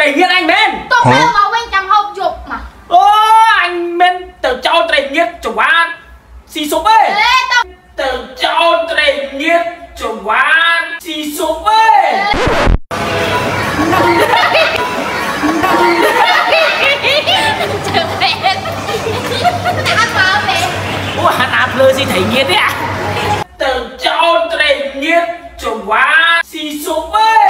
Trời nghiệt anh men. Tôi kêu mà quên chăm hộp dục mà. Ô anh men từ cho trời nghiệt chủ quán xì sụp ấy. Từ cho trời nghiệt chủ quán xì sụp ấy. Trời mẹ. Đã vào mẹ. Ủa hắn áp lơ gì thấy nghiệt đấy à? Từ cho trời nghiệt chủ quán xì sụp ấy.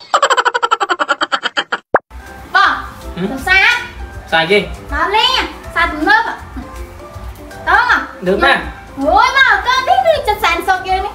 Sao? Sai gì? Nói lên, sao tụi nước à? Đúng không? Được nè. Ôi mà con biết đi cho sàn sọc kia đi.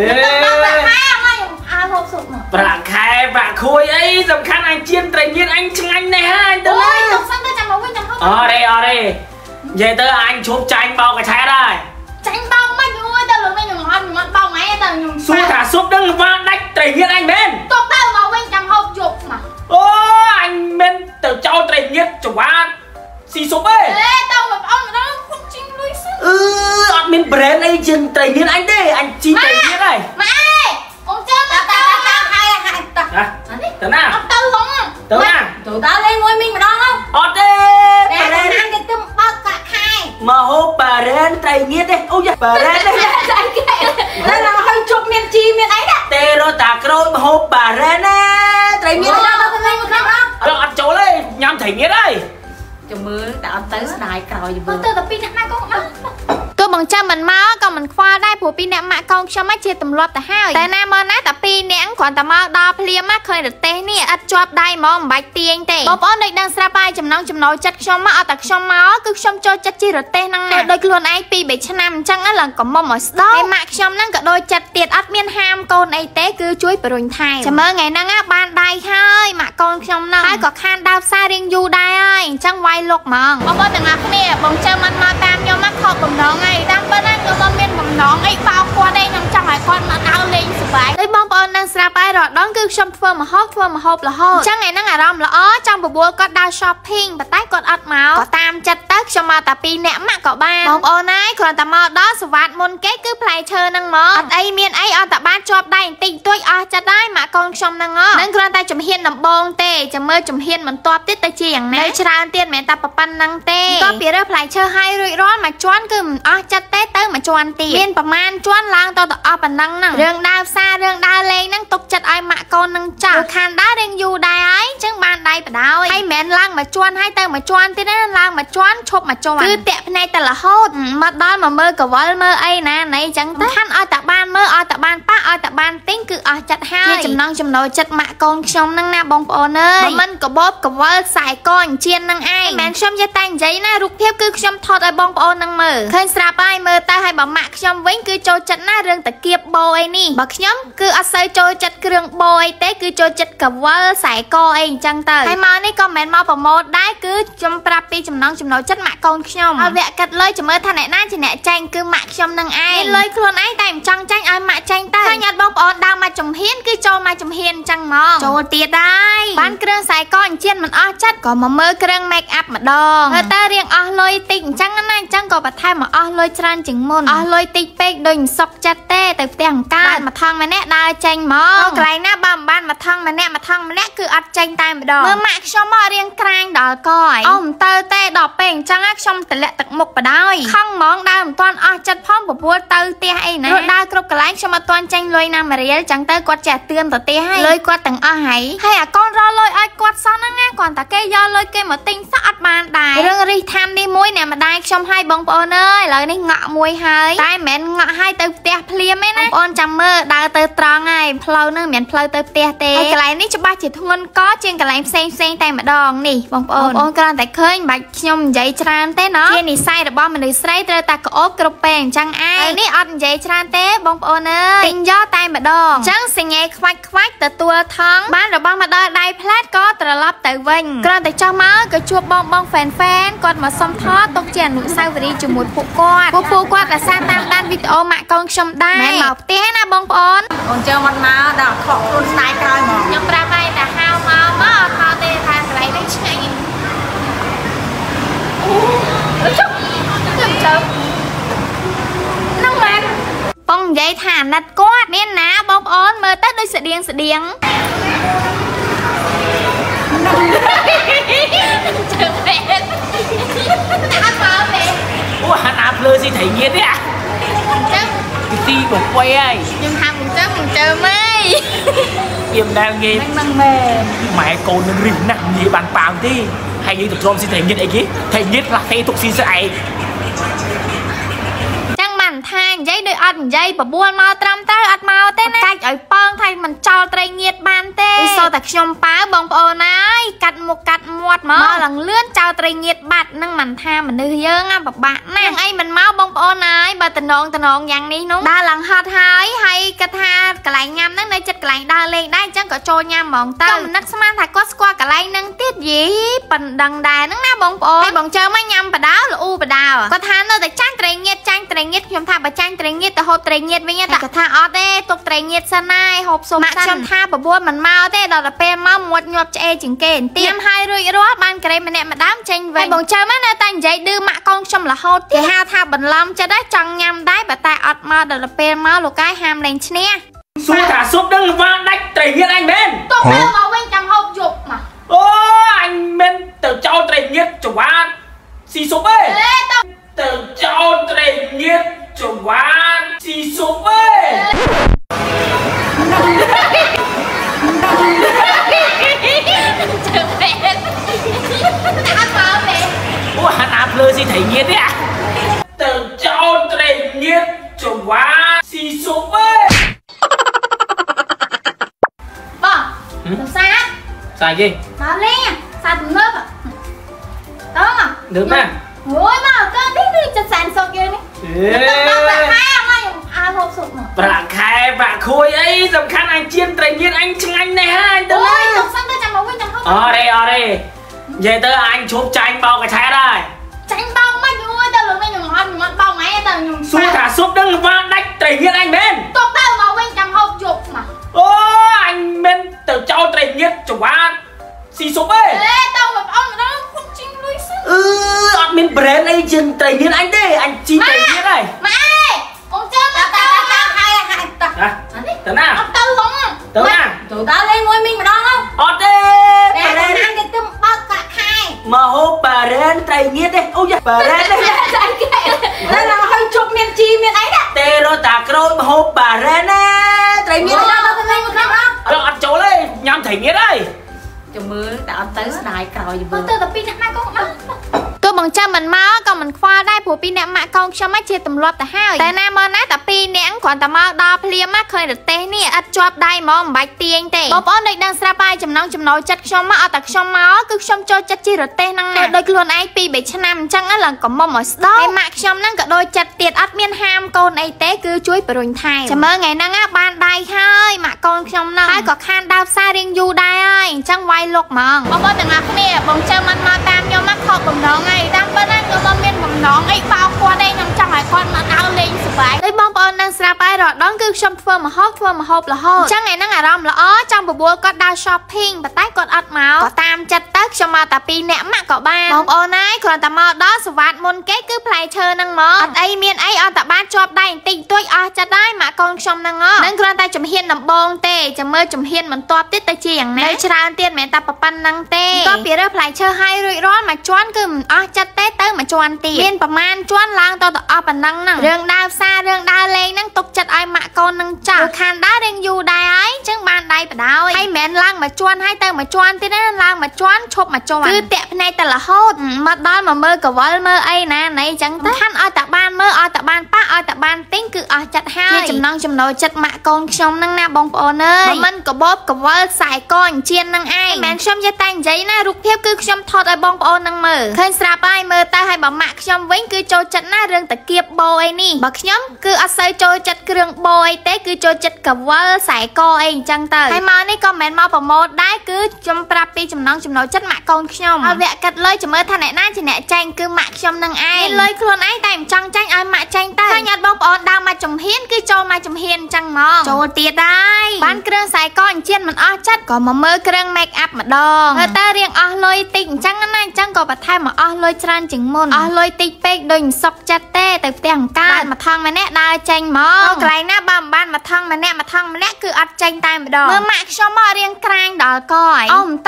Bạn khai bạn khôi ấy dòng khăn anh chiên trời nghiệt anh chừng anh này ha anh. Ôi tổng sân tôi chẳng có quên chẳng không. Ở đây về tới anh chụp chanh bao cái xe đây. Chanh bao mấy ơi tao lượng này nhung ngon bao ngay tao nhung. Xua thả súp đứng và đách trời nghiệt anh bên. Tụi tao mà quên chẳng hộp dục mà. Ô anh bên từ cho trời nghiệt chủ quán xì súp ấy. Ê tao gặp ông đó không chinh lui sức. Ở bên brand ấy chừng trời nghiệt anh đây anh chi trời nghiệt này. Mà ê ông chơi mà tao hai Tớ nào? ông tao không. Tớ nào? Tụi tao lên ngôi mình mà đó không? Ở đây. Để ăn cái tôm bao cả khai. Mà hộp bà rên trời nghiệt đây. Ôi da bà rên đây. Đây là hơi chụp miền chi miền ấy đó. Tê rô tạc rồi mà hộp bà rên á. Trời nghiệt đó. Ăn chỗ đây nhắm trời nghiệt đây. Cho mưa đã tới đài còi gì tôi tập pin nè con đó. Tôi bằng chân mình máu còn mình khoaได้ผัวปีnè mạ con cho mắt chia tầm lọtแต่haiแต่น้ามันนะแต่ปีเนี้ยก่อนแต่มาดอเพลียมากเคยเด็ดเต้เนี่ยอัดจอบได้มองใบเตียงเต้บอกอ้อนเด็กดังสระไปจำน้องจำน้อยจัดชมมาเอาแต่ชมmáอคือชมโจจัดจีเด็ดเต้นั่งโดยกลวนไอปีเบ็ดชนะจังอ่ะหลังก็มองหมดดอกไอหมากชมนั่งก็โดยจัดเตียดอัดเมียนฮามโกนไอเต้คือช่วยปรุงไทยจะเมื่อไงนั่งอ่ะบานได้ให้หมากconชมนั่งให้ก็คานดาวซาเรียงยูได้จังไวลกมองบอกว่าแต่งักเนี่ยบังเจอมันมาตามยอมนักขอบบังน้องไงดังเปิ้ลนั่งก็ต้องเมียนบังน้องไอ้เปล่าควาได้ยังจังหลายคนมาดาวเล่งสบายได้บองปอนนั่งสระไปรอดน้องคือชมเฟิร์มฮอบละฮอจังไงนั่งอารมณ์ละอ๋อจังบัวก็ดาวช้อปปิ้งแต่ใต้กดอัดเมาส์ก็ตามจัดตักชมมาแต่ปีเนี้ยมากกว่าบ้านบองปอนนั่งคนแต่มาดอสวัสดิ์มนเก๊คือเพลย์เชอร์นั่งมอไอเมียนไอเอาแต่บ้านชอบได้ติ่งตัวจะได้หมากองชมนั่งอ๋อนั่งคนแต่จมเฮียนลำบองเตะจะเมื่อจมเฮียนมันตัวติดตะเจียงนะชราเตียนแม่ตาปะปันนั่งเตะก็เปลี่ยนเรื่องเพลย์เชอร์ให้รุ่ยร้อนมาจวนคือจัดเตะเตอมาจวนตีเมียนประมาณจวนล้างตัวต่อปันนั่งนั่งเรื่องดาวซาเรื่องดาวเลงนั่งตกจัดไอหมากองนั่งจับคานด้าเรียงยูได้ไอจังบานได้ปะดาวให้แม่ล้างมาจวนให้เตอมาจวนที่นั่นล้างมาจวนชบมาจวนคือเตะในแต่ละโฮดมาดอนมาเมื่อกับวอลเมื่อไอนะในจังท่านเอาแต่บ้านเมื่อเอาแต่บ้านป้าเอาแต่บ้านติ้งคือเอาจัดให้จำนองจำนอยจัดหมากองชมนั่งหน้าบองปอเนยมันกับบอบกับวอลสายก้อนเชียนนั่งไอแม่ชมจะแต่งใจหน้ารูปเทียบคือชมทอดไอบองปอนั่งมือเคยสระไปเมื่อตาให้บอกหมากชมวิ่งคือโจจัดหน้าเรื่องตะเกียบโบไอนี่บอกย้ำคืออาศัยโจจัดเครื่องโบไอเต้คือโจจัดกับวอลสายก้อยจังเตอให้มาในคอมเมนต์มาประโมทได้คือจำปรับปีจำนองจำนอยจัดหมากกองชมเอาแวะกัดเลยจะเมื่อท่านไหนน่าจะแหน่แจงคือหมากชมนั่งไอเลยครวนไอแต่จังแจงไอหมากแจงเต้ถ้าหยัดบองปอนดาวมาจมเฮียนคือโจมาจมเฮียนจังมองโจเตียได้บ้านเครื่องสายก้อนเชียนมันอ้อจัดก็มาเมื่อเครื่องเมคอัพมาดองเตอเรียงอ้อลอยติ่งจังนั่นจังก็ประทายมาอ้อลอยจรันจึงมุนอ้อลอยติ่งเป็กดึงซอกจัดเต้แต่เตียงก้านมาทองมาแน่ได้แจงมองไกลหน้าบ้านมาทองมาแน่คืออัดแจงตายมาดองเมื่อหมากชมมาเรียงกลางดอกก้อยอ้อมเตอเต้ดอกเป่งจังอักชมแต่ละตักหมกมาได้ข้างมองดาวตอนอ้อจัดพร้อมกับบัวเตอเตี้ยไอ้นะดาวกรบกระไรชมมาตอนแจงลอยน้ำมาเรียจังเตอกวาดแจกเตือนต่อเตี้ยให้เลยกวาดแต่งอ้อให้ก้อนรอลอยไอ้กวาดซ้อนนั่งง่ายก่อนแต่แกยอลอยเกมาติงสะอัดบานได้เรื่องรีทำดีมุ้ยเนี่ยมาได้ชมให้บองปอนเลยเลยนี่เงาะมวยให้ได้แม่นเงาะให้เตอเตี้ยเพลียไหมนะปอนจำเมื่อดาวเตอตรองไงเพลาเนื้อเหม็นเพลาเตอเตี้ยเตะกระไรนี่จะบ้าจิตทุนก็เชียงกระไรเซ็งแต่มาดองนี่บองปอนกระแต่เคยบัดชมใจชราเต้เนาะเชียนี่ไส้ระบอมันเลยไส้เตอตากอบกระเปงจังไอนี่อัดใจชราเต้บองปอนเลยติงย่อแต่มาดองจังสิ่งไงควักแต่ตัวท้องบ้านระบอมาได้พลาดก็ตระลับแต่วิ่งกระแต่เจ้าม้าก็ชัวบองแฟนกอดมาซ้ำทอดตกเจียนหนุ่มสาวรีจมูกผูกกอดแต่สร้างตามด้านวิดีโอหมากองชมได้แม่หมอกเตี้ยนะบองปอนเจอมันมาดอกขอบคุณสายกลอยหมอกยังปลาไปแต่ห้าวมาทอเตะทางไรได้ใช่นั่งมันปองใหญ่ฐานนัดกอดเนี่ยนะบองปอนเมื่อตัดด้วยเสียงស៊ីត្រីងៀតទេចឹងទីបំពេញហើយខ្ញុំថាមិនជើម៉េខ្ញុំដែលងាយហ្នឹងមែនម៉ែកូននឹងរិះណាស់និយាយបានប៉ាងទេហើយយើងទៅទ្រាំស៊ីត្រីងៀតអីគេត្រីងៀតខ្លះទេទុកស៊ីស្អែកថានិយាយដូចអត់និយាយបបួលមកត្រឹមត្រូវអត់មកទេណាកាច់ឲ្យប៉ងថាមិនចោលត្រីងៀតបានទេសូតែខ្ញុំប៉ាវបងប្អូនហើយកាត់មុខកាត់មាត់មកឡើងលឿនចោលត្រីងៀតបាត់នឹងមិនថាមនុស្សយើងពិបាកណាស់អីមិនមកបងប្អូនហើយបើតំណងយ៉ាងនេះនោះដើរឡើងហត់ហើយគាត់ថាកន្លែងញ៉ាំហ្នឹងនៅចិត្តកន្លែងដើរលេងដែរអញ្ចឹងក៏ចូលញ៉ាំហ្មងទៅខ្ញុំនឹកស្មានថាគាត់ស្គាល់កន្លែងហ្នឹងទៀតយីប៉ិនដឹងដែរហ្នឹងណាបងប្អូនហើយបងជើមកញ៉ាំបដាលូបដាគាត់ថានៅតែចាញ់ត្រីងៀតខ្ញុំថាបើចាញ់ត្រីងៀតទៅហូបត្រីងៀតវិញតែគាត់ថាអត់ទេទុកត្រីងៀតសិនហើយហូបសុំសិនខ្ញុំថាបបួលមិនមកទេដល់ទៅពេលមកមាត់ញាប់ឆ្អេជាងគេបន្ទាមហើយរួចរាល់បានក្រេម្នាក់ម្ដងចេញវិញបងជើមកនៅតែនិយាយឌឺម៉ាក់កូនខ្ញុំរហូតគេហៅថាបន្លំចិត្តដែរចង់ញ៉ាំដែរបើតែអត់មកដល់ទៅពេលមកលោកកាយហាមលេងឈ្នះសួរថាស៊ុបដឹងវ៉ាដាច់ត្រីងៀតអញមែនទុកទៅមកវិញចាំហូបយប់មកអូអញមិនទៅចោលត្រីងៀតចង្វានស៊ីស៊ុបទេទៅចោលត្រីងៀតចង្វានស៊ីស៊ុបទេអូហាត់អាភ្លើស៊ីត្រីងៀតទេទៅចោលត្រីងៀតចង្វានស៊ីស៊ុបទេបងទៅសាគេដល់លេងសាទំនើបតោះនើបណាអូយមកកើនេះគឺចិត្តសែនសុកយើងនេះទៅប្រាក់ខែមកខ្ញុំអាហូបសុកមកប្រាក់ខែប្រាក់ខួយអីសំខាន់អញជៀនត្រីងៀតអញឆ្ងាញ់ណាស់ហើយទៅអូយទៅសិនទៅចាំមកវិញចាំហូបអរេនិយាយទៅអញជប់ចាញ់បោកកឆែតហើយចាញ់បោកមិនអូយទៅលើនេះខ្ញុំអត់បោកថ្ងៃទៅខ្ញុំសួរថាស៊ុបដឹងវ៉ាដាច់ត្រីងៀតអញមែនទុកទៅមកវិញចាំហូបយប់មកអូអញមិនទៅចោលត្រីងៀតចង្វានស៊ីស៊ុបទេទៅបងប្អូនម្ដងគុំជីងលុយសិនអត់មាន brand អីជាងត្រីងៀតអញទេអញជីត្រីងៀតហើយម៉ែអូនជើមកទៅហើយទៅណាអត់ទៅហ្មងទៅណាទៅដល់លេងមួយមីងម្ដងអត់ទេតែណាគេទឹមបើកកាក់ខែមកហូប brand ត្រីងៀតទេអូយ brand ទេតែឡើងឲ្យជប់មានជីមានអីណាទេរត់តាក្រូចមកហូប brand ណាត្រីងៀតអត់ចូលទេញ៉ាំត្រីងៀតហើយចាំមើលតែអត់ទៅស្ដាយក្រោយមើលទៅតែពីអ្នកម៉ាក់កូនមកទោះបងចាំមិនមកក៏មិនខ្វល់ដែរព្រោះពីអ្នកម៉ាក់កូនខ្ញុំមកជាទម្លាប់ទៅហើយតែណាមកណាតែពីរនាក់គ្រាន់តែមកដល់ភ្លាមមកឃើញរទេសនេះអត់ជាប់ដៃហ្មងមិនបាច់ទាញទេបងប្អូនដូចដឹងស្រាប់ហើយចំណងចំណោចិត្តខ្ញុំមកអត់តែខ្ញុំមកគឺខ្ញុំចូលចិត្តជិះរទេសហ្នឹងណាដូចខ្លួនឯង2-3ឆ្នាំអញ្ចឹងឡើងកុំមុំឲ្យស្ដោហើយម៉ាក់ខ្ញុំហ្នឹងក៏ដូចចិត្តទៀតអត់មានហាមកូនអីទេគឺជួយបរុញថែមចាំមើលថ្ងៃហ្នឹងបានដៃហើយម៉ាក់កូនខ្ញុំហ្នឹងហើយក៏ខានដើរផ្សាររៀងយូរដែរហើយអញ្ចឹងវាយលុកហ្មងបងប្អូនទាំងអស់គ្នាបងជើមកតាមខ្ញុំមកខកបំដងហើយតាមពិតណាខ្ញុំមិនមានបំណងអីបោកគាត់ទេខ្ញុំចង់ឲ្យគាត់មកដើរលេងសប្បាយហើយបងប្អូននឹងស្រាប់ហើយរដងគឺខ្ញុំធ្វើម្ហូបរហូតអញ្ចឹងថ្ងៃហ្នឹងអារម្មណ៍ល្អចង់បបួលគាត់ដើរ shopping ប៉ុន្តែគាត់អត់មកក៏តាមចិត្តទៅខ្ញុំមកតែ2នាក់ម៉ាក់ក៏បានបងប្អូនណាយគ្រាន់តែមកដល់សវត្តមុនគេគឺផ្លែឈើហ្នឹងមកអត់អីមានអីអត់តែបានជាប់ដៃបន្តិចតួចអស់ចិត្តហើយម៉ាក់កូនខ្ញុំហ្នឹងនឹងគ្រាន់តែជំហានដំបូងទេចាំមើលជំហានបន្ទាប់ទៀតទៅជាយ៉ាងណាច្រើនទៀតមិនមែនតែប៉ុណ្្នឹងទេក៏ពីរើផ្លែឈើឲ្យរួចរាល់មួយជាន់គឺមិនអស់ចិត្តទេទៅមួយជាន់ទៀតមានប្រមាណជាន់ឡើងទៅអស់ប៉ុណ្ណឹងហ្នឹងរឿងដើរផ្សាររឿងដើរលេងហ្នឹងទុកចិត្តឲ្យម៉ាក់កូនហ្នឹងចាស់ខានដើររៀងយូរដែរហើយអញ្ចឹងបានដៃបដោយហើយមិនឡើងមួយជាន់ហើយទៅមួយជាន់ទៀតណាឡើងមួយជាន់ឈប់មួយជាន់គឺតាក់ភ្នែកតែរហូតមកដល់មកមើលកវលមើលអីណាណៃអញ្ចឹងទៅខាន់ឲ្យតែបានមើលឲ្យតែបានប៉ះឲ្យតែបានទិញគឺអស់ចិត្តហើយជាចំណងចំណូលចិត្តម៉ាក់កូនខ្ញុំហ្នឹងណាបងប្អូនអើយមិនកបបកវលខ្សែកអញ្ជៀនហ្នឹងឯងមិនខ្ញុំនិយាយតែនិយាយណារូបភាពគឺខ្ញុំថតឲ្យបងប្អូនហ្នឹងមើលឃើញស្រាប់ហើយមើលទៅឲ្យបើម៉ាក់ខ្ញុំវិញគឺចូលចិត្តណារឿងតាគៀបបោអីនេះបើខ្ញុំគឺអត់សូវចូលចិត្តគ្រឿងបោអីទេគឺចូលចិត្តកវលខ្សែកអីអញ្ចឹងទៅហើយមកនេះក៏មិនមែនមកប្រម៉ូទដែរគឺខ្ញុំប្រាប់ពីចំណងចំណូលចិត្តម៉ាក់កូនខ្ញុំហើយវគ្គកាត់លុយចាំមើលថាអ្នកណាជាអ្នកចាញ់គឺម៉ាក់ខ្ញុំនឹងឯងលុយខ្លួនឯងតែមិនចង់ចាញ់ឲ្យម៉ាក់ចាញ់ទៅឃើញអត់បងប្អូនដើរមកចំហ៊ានគឺចូលមកចំហ៊ានអញ្ចឹងហ្មងចូលទៀតដែរបានគ្រឿងខ្សែកអញ្ជៀនមិនអស់ចិត្តក៏មកមើលគ្រឿង make up ម្ដងហើយតើរៀងអស់លុយតិចអញ្ចឹងណាអញ្ចឹងក៏បន្ថែមមកអស់លុយច្រើនជាងមុនអស់លុយតិចពេកដូចមិនសុខចិត្តទេទៅផ្ទះអង្កើតមកថងម្នាក់ដើរចេញមកកន្លែងណាបើមិនបានមកថងម្នាក់គឺអត់ចេញតែម្ដងមើលម៉ាក់ខ្ញុំមករៀងក្រាញដល់កហើយអូមិនទៅទេ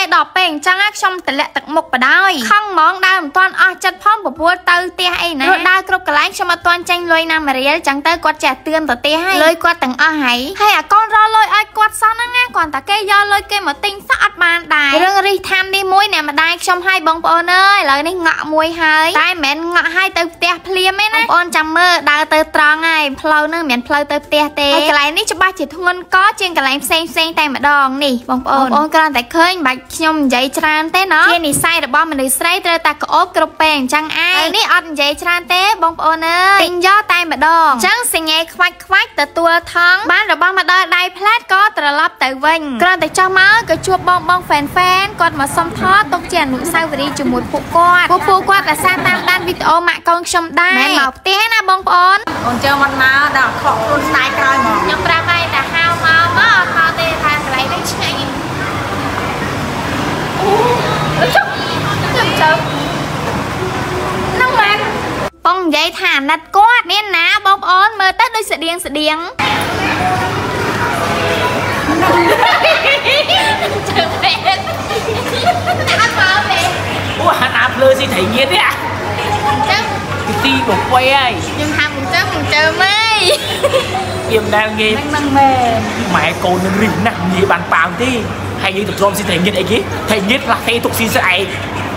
ដល់ពេលអញ្ចឹងខ្ញុំតម្លាក់ទឹកមុខបដ ហើយខំហ្មងដើរមិនទាន់អស់ចិត្តផងប្រពន្ធទៅផ្ទះអីណាព្រោះដើរគ្រប់កន្លែងខ្ញុំអត់ទាន់ចាញ់លុយណាមួយរៀលចឹងទៅគាត់ចេះទឿនទៅផ្ទះហើយលុយគាត់ទាំងអស់ហើយអាកូនរលុយឲ្យគាត់សោះហ្នឹងណាគ្រាន់តែគេយកលុយគេមកទិញសោះអត់បានដែររឿងរិះថាមនេះមួយអ្នកម្ដាយខ្ញុំឲ្យបងប្អូនអើយឥឡូវនេះងក់មួយហើយតែមិនមែនងក់ឲ្យទៅផ្ទះភ្លាមទេណាបងប្អូនចាំមើលដើរទៅត្រង់ហើយផ្លូវហ្នឹងមិនមែនផ្លូវទៅផ្ទះទេហើយកន្លែងនេះច្បាស់ជាធ្ងន់កជាងកន្លែងផ្សេងតែម្ដងនេះបងប្អូនគ្រាន់តែឃើញបាច់ខ្ញុំនិយាយច្រើនទេណោះជានិស្ស័យរបស់មនុស្សស្រីត្រូវតែក្អូបគ្រប់ពេលអញ្ចឹងឯងនេះអត់និយាយច្រើនទេបងប្អូនអើយទិញយកតែម្ដងអញ្ចឹងសញ្ញាខ្វាច់ទទួលថងបានរបស់មកដល់ដៃផ្លែតក៏ត្រឡប់ទៅវិញគ្រាន់តែចុះមកក៏ជួបបងហ្វេនគាត់មកសុំថតទុកជាអនុស្សាវរីយ៍ជាមួយពួកគាត់រសារតាមដានវីដេអូម៉ាក់កូនខ្ញុំដែរមិនមកផ្ទះណាបងប្អូនអូនជើមកដល់ខកខ្លួនស្ដាយក្រោយមកខ្ញុំប្រាប់ឲ្យតែហៅមកអត់ថតទេថាកន្លែងនេះឆ្ងាញ់អូចុះហ្នឹងមែនបងនិយាយថាអាណិតគាត់មានណាបងប្អូនមើលទៅដូចស្តៀងជើពេកអត់មកទេអូហាត់អាប់លើស៊ីត្រីងៀតទេអាចឹងទីមកវៃហើយខ្ញុំថាមិនចឹងមិនជើមទេខ្ញុំដែលងាយហ្នឹងមែនម៉ែកូននឹងរិះណាស់ងាយបានប៉ាវទេហើយយើងទៅទ្រាំស៊ីត្រីងៀតអីគេត្រីងៀតខ្លះទេទុកស៊ីស្អែក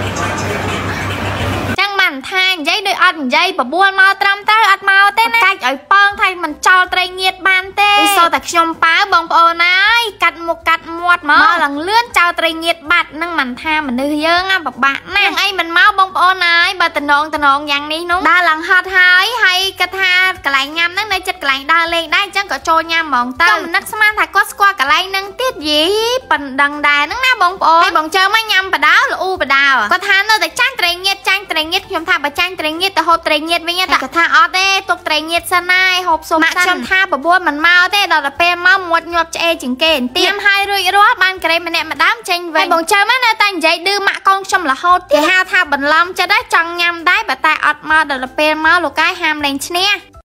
ថានិយាយដូចអត់និយាយបបួលមកត្រឹមត្រូវអត់មកទេណាកាច់ឲ្យប៉ងថាមិនចោលត្រីងៀតបានទេសូតែខ្ញុំប៉ាវបងប្អូនហើយកាត់មុខកាត់មាត់មកឡើងលឿនចោលត្រីងៀតបាត់នឹងមិនថាមនុស្សយើងពិបាកណាស់អីមិនមកបងប្អូនហើយបើតំណងយ៉ាងនេះនោះដើរឡើងហត់ហើយគាត់ថាកន្លែងញ៉ាំហ្នឹងនៅចិត្តកន្លែងដើរលេងដែរអញ្ចឹងក៏ចូលញ៉ាំហ្មងទៅខ្ញុំនឹកស្មានថាគាត់ស្គាល់កន្លែងហ្នឹងទៀតយីប៉ិនដឹងដែរហ្នឹងណាបងប្អូនហើយបងជើមកញ៉ាំបដាលូបដាគាត់ថានៅតែចាញ់ត្រីងៀតខ្ញុំថាបើចាញ់ត្រីងៀតទៅហូបត្រីងៀតវិញតែគាត់ថាអត់ទេទុកត្រីងៀតសិនហើយហូបសុំសិនខ្ញុំថាបបួលមិនមកទេដល់ទៅពេលមកមាត់ញាប់ឆ្អេជាងគេទៀមហើយរួចរាល់បានក្រេម្នាក់ម្ដាមចេញវិញបងជើមកនៅតែនិយាយឌឺម៉ាក់កូនខ្ញុំរហូតគេហៅថាបន្លំចិត្តចង់ញ៉ាំដែរបើតែអត់មកដល់ទៅពេលមកលោកកាយហាមលែងឈ្នះ